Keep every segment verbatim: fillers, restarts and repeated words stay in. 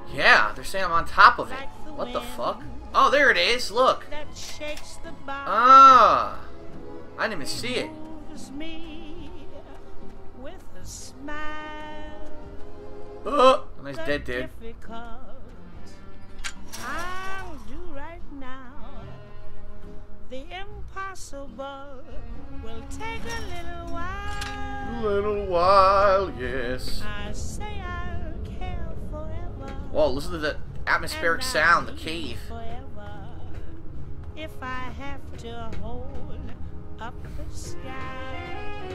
Yeah, they're saying I'm on top of it. What the fuck? Oh, there it is. Look. Ah. I didn't even see it. Oh, nice dead dude. I'll do right now. The impossible will take a little while. Little while, yes. I say I'll care forever. Whoa, listen to the atmospheric sound, the cave. Forever. If I have to hold up the sky.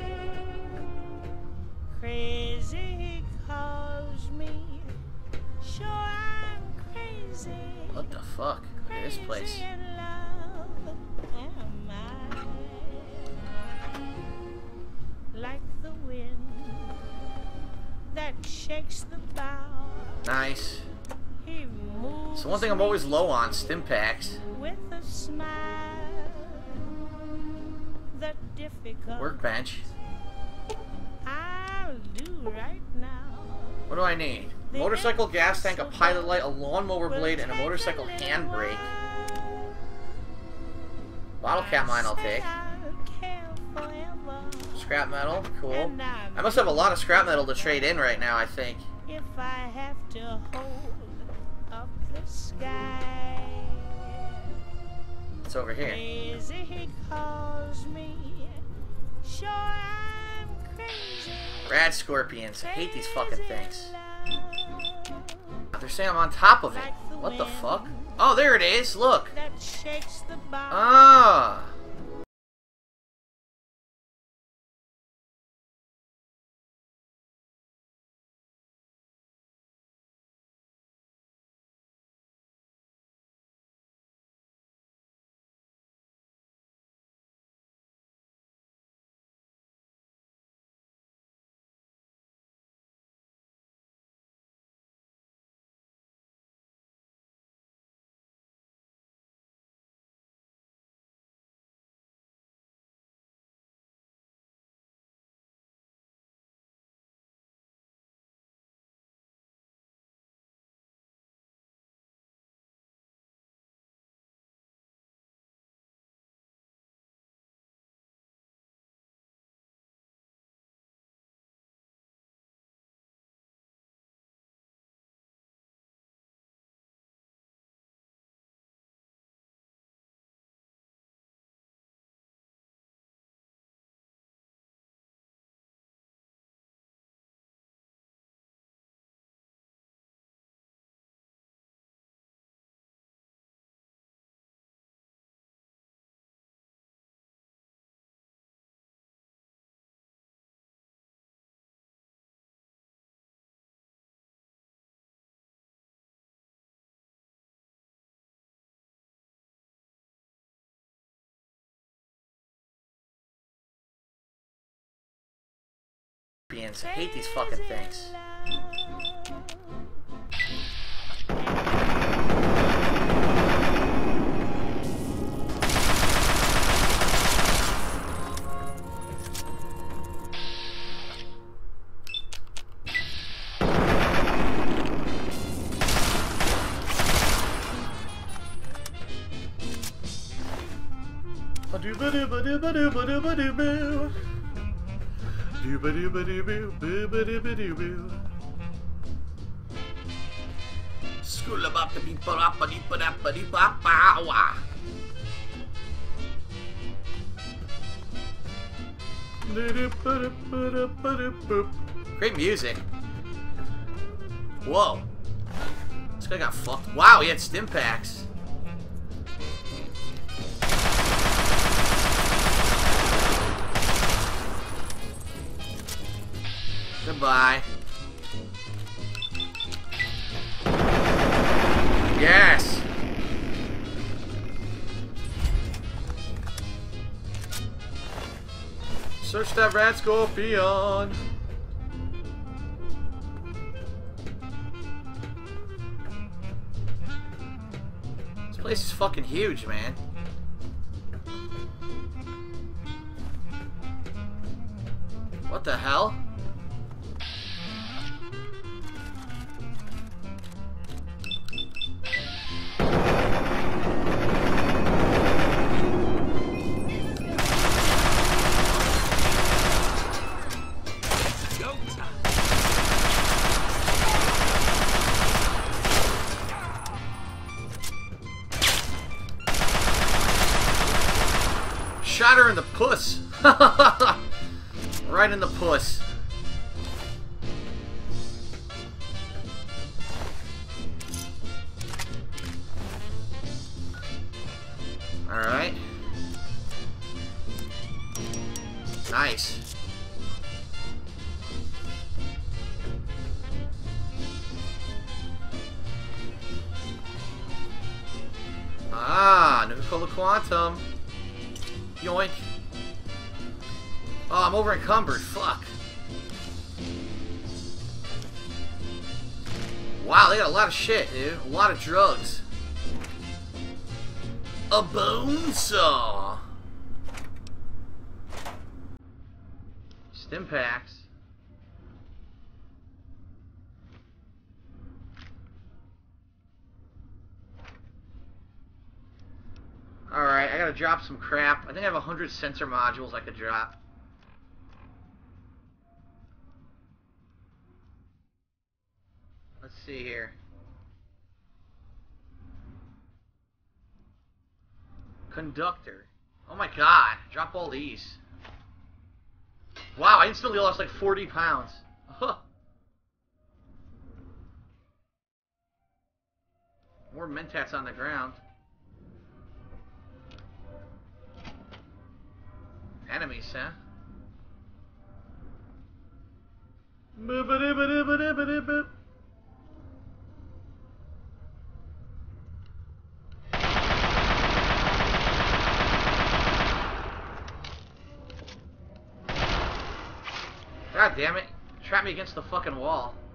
Crazy he calls me. Sure I'm crazy. What the fuck? Look at this place. Crazy in love am I. Like the wind that shakes the bough. Nice. He moves So one thing I'm always low on, stim packs. with a smile. The difficult Workbench. I'll do right now. What do I need? Motorcycle gas tank, a pilot light, a lawnmower blade, and a motorcycle handbrake. Bottle cap mine I'll take. Scrap metal, cool. I must have a lot of scrap metal to trade in right now, I think. If I have to hold up the sky. It's over here. Crazy he calls me. Sure I'm crazy. Rad scorpions. I hate these fucking things. They're saying I'm on top of it. What the fuck? Oh, there it is. Look. That shakes the bough. Ah. I hate these fucking things. Ba-do-ba-do-ba-do-ba-do-ba-do-ba-do-boo. Do-ba-do-ba-do-boo-boo-ba-do-ba-do-boo. School-a-bop-a-dee-ba-dop-a-dee-ba-dop-a-dee-ba-ba-wa. Great music. Whoa. This guy got fucked. Wow, he had stim packs. Goodbye. Yes. Search that rat scorpion. This place is fucking huge, man. What the hell? Got her in the puss. Right in the puss. Alright. Nice. Ah, Nuka-Cola Quantum. Yoink. Oh, I'm over encumbered. Fuck. Wow, they got a lot of shit, dude. A lot of drugs. A bone saw. Stim packs. Alright, I gotta drop some crap. I think I have a hundred sensor modules I could drop. Let's see here. Conductor. Oh my god. Drop all these. Wow, I instantly lost like forty pounds. Huh. More mentats on the ground. Enemies, huh? Boop-a-doop-a-doop-a-doop-a-doop. God damn it. Trap me against the fucking wall.